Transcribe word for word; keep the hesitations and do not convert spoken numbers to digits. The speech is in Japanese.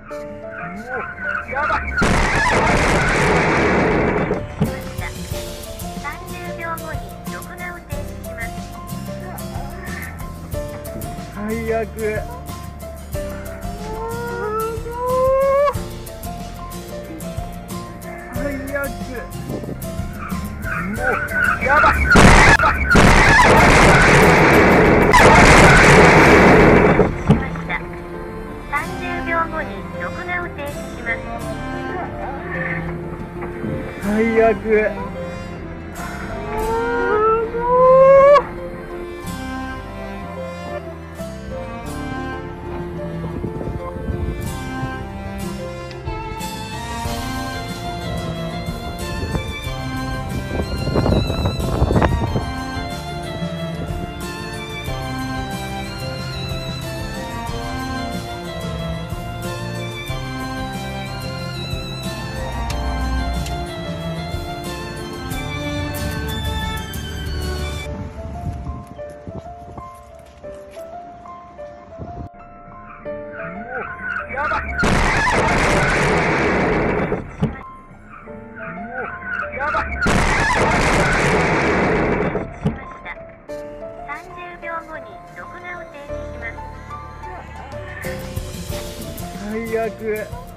やばい。 さんじゅうびょうごに録画を停止します。 最悪。最悪。もうやばい。 さんじゅうびょうごに録画を停止します。 最悪。やばい。やばい。 さんじゅうびょうごに録画を停止します。 最悪。